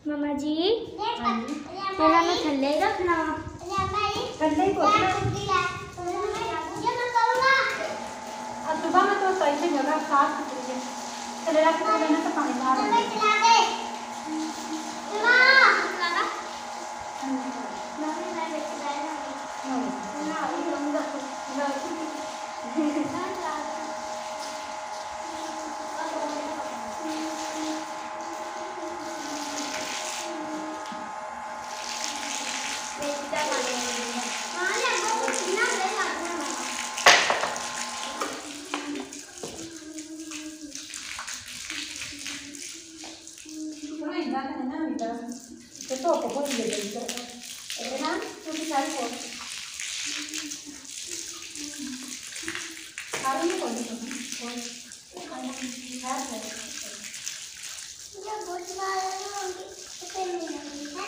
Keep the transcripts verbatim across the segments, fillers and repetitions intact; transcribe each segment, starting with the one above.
मम्मा जी तेरा मैं थल्ले रखना थल्ले को अब सुबह में तो सही से जगह साफ सुथरी है चले रख के लेना तो पानी बाहर तो तो को ले ले तो है ना तो भी सारी को सारी में कौन सी कौन खाना है है ये बहुत वाला होगी तो फिर नहीं है है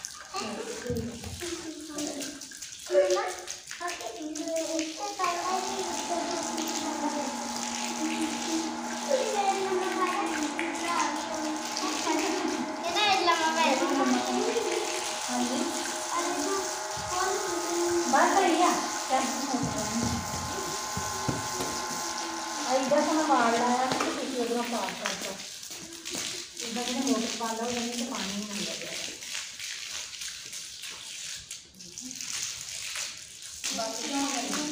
ना ओके इससे पहले बात करिए क्या इधर से मैं बाढ़ लाया तो किसी और का पास करता इधर मैंने मोटर पाला उधर से पानी नहीं लग गया बात क्या करें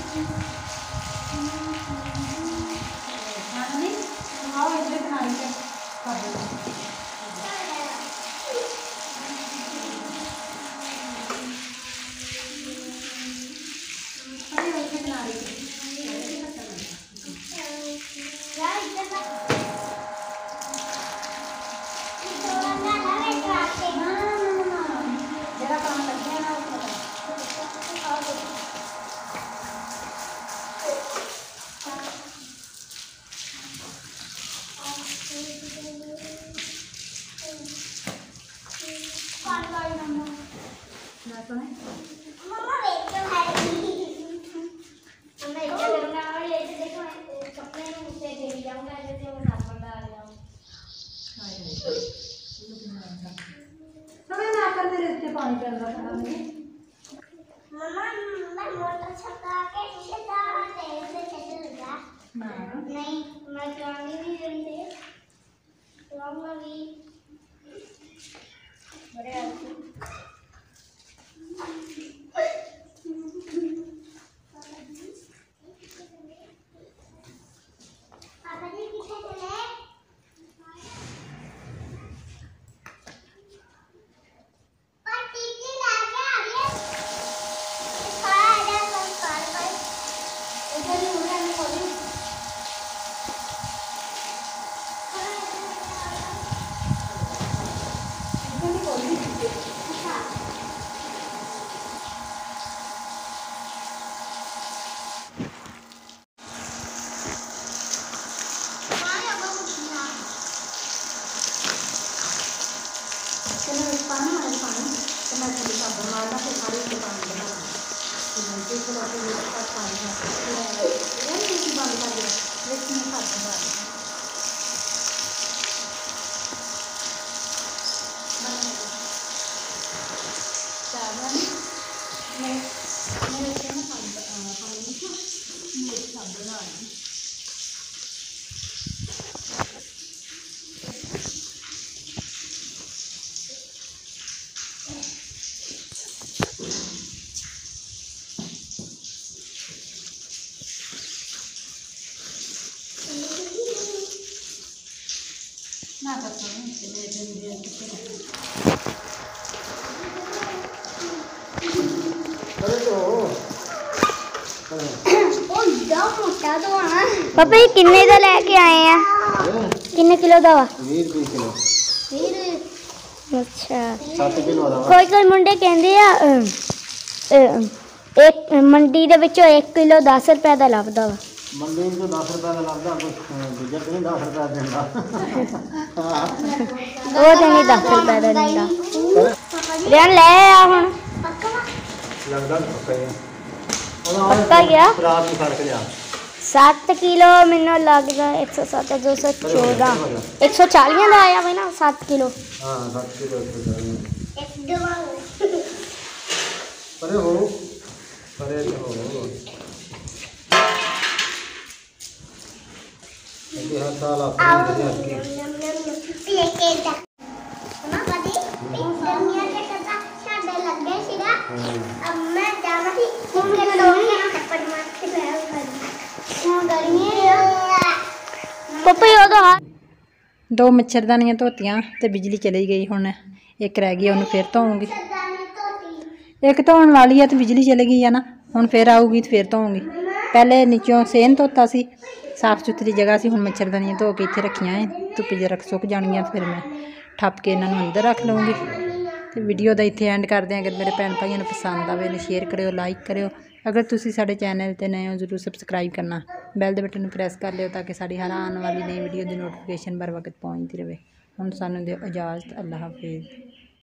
नहीं हाँ इधर बना ली है मम्मा वेट तो है मैं क्या करूंगा और ये देखो कपड़े में मुझसे दे जाऊंगा जैसे वो साफ कर डाल जाऊं समय ना कर मेरे इतने पानी पी रहा था मैंने मम्मा मैं मोटर छक्का के नीचे डाल तेल से कैसे लगा नहीं मैं चलानी नहीं रही थी चलाऊंगा भी बड़े आदमी पापा जी पीछे चले और टीटी लाके आ रही है खड़ा आ जा तो कार पर इधर ही हो रहा है कॉलेज इधर ही कॉलेज अच्छा पानी वाले पानी तो मैं थोड़ी सा बनाना फिर सारे के पानी बनाना तो मैं तो थोड़ा सा ये तक पानी है ये नहीं बंद कर दिया लेकिन मैं खा दूंगा चावल मैं मैं इसमें ना पानी पानी में ये सब बना ना करता हूँ मेरे दिन दिन पापा ये किन्ने दा लेके आए हैं किन्ने किलो दा वा बीस किलो अच्छा सत्त किलो दा कोई कोई मुंडे कहंदे आ अ, अ, एक मंडी दे विचों एक किलो दस रुपए दा लभदा वा मंडी में तो दस रुपये का लगता कुछ दूजा तो नहीं दस रुपये देंगे ਉਹ ਤੇ ਨਹੀਂ दस रुपए ਦਾ ਦਿੰਦਾ ਰਿਆਨ ਲੈ ਆ ਹੁਣ लगता पक्का ही है पक्का क्या? रात में फर्क लिया सात किलो मैनू लगदा एक सौ सत्त दो सौ चौदह एक सौ चालीस का आया भाई ना सात किलो हाँ सात किलो एक दवा परे हो परे तो हो ये हर साल आप लेके जा मम्मा कदी दुनिया के कथा छाड़े लग गए सीधा अब मैं जाना थी फोन के लोगे थप्पड़ मार के बैठ कर हां गर्मी है पप्पा ये तो हाथ दो मच्छरदानियां धोतियां ते बिजली चली गई हुण एक रह गई ਉਹਨੂੰ फिर ਧੋਉਂਗੀ एक ਧੋਣ वाली है तो बिजली चली गई है ना हुण फिर आऊगी तो फिर ਧੋਉਂਗੀ पहले नीचों सेन धोता सी साफ सुथरी जगह से हुण मच्छरदानियां धो के इत्थे रखियां है धुप्पे च रख सुक जाणियां फिर मैं ठप के इन्हां नूं अंदर रख लूँगी तो वीडियो का इत्थे एंड करते हैं अगर मेरे भैन भाइयों नूं पसंद आवे तो शेयर करियो लाइक करियो अगर तुसीं साडे चैनल ते नए हो जरूर सबसक्राइब करना बैल दे बटन नूं प्रेस कर लियो ताकि साडी हर आने वाली नई वीडियो की नोटिफिकेशन बर वक्त पहुँचती रहे हुण सानूं दिओ इजाज़त अल्लाह हाफिज़।